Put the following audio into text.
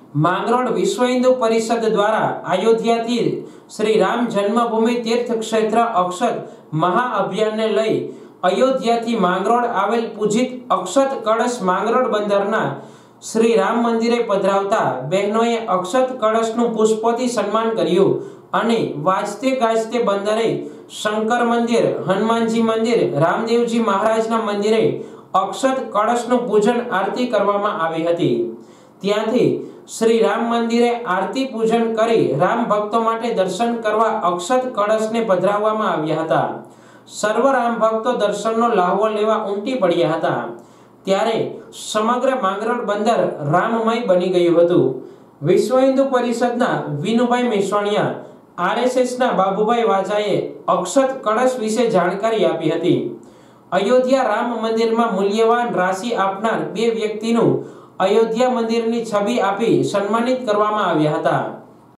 માંગરોળ વિશ્વ હિન્દુ પરિષદ દ્વારા અયોધ્યાથી શ્રી રામ જન્મભૂમિ તીર્થ ક્ષેત્ર અક્ષત મહાઅભિયાનને લઈ અયોધ્યાથી માંગરોળ આવેલ પૂજિત અક્ષત કળશ માંગરોળ બંદરના શ્રી રામ મંદિરે પધરાવતા બહેનોએ અક્ષત કળશનું પુષ્પોથી સન્માન કર્યું અને વાજતે ગાજતે બંદરે શંકર મંદિર, હનુમાનજી મંદિર, રામદેવજી મહારાજના મંદિરે અક્ષત કળશનું પૂજન આરતી કરવામાં આવી હતી। ત્યાંથી શ્રી રામ મંદિરે આરતી પૂજન કરી રામ ભક્તો માટે દર્શન કરવા અક્ષત કળશને પધરાવવામાં આવ્યા હતા। સર્વ રામ ભક્તો દર્શનનો લાહવો લેવા ઉમટી પડ્યા હતા। ત્યારે સમગ્ર માંગરોળ બંદર રામમય બની ગયું હતું। વિશ્વ હિન્દુ પરિષદના વિનુભાઈ મેશ્વાણિયા, આરએસએસના બાબુભાઈ વાજાએ અક્ષત કળશ વિશે જાણકારી આપી હતી। અયોધ્યા રામ મંદિરમાં મૂલ્યવાન રાશિ આપનાર બે વ્યક્તિનું અયોધ્યા મંદિરની છબી આપી સન્માનિત કરવામાં આવ્યા હતા।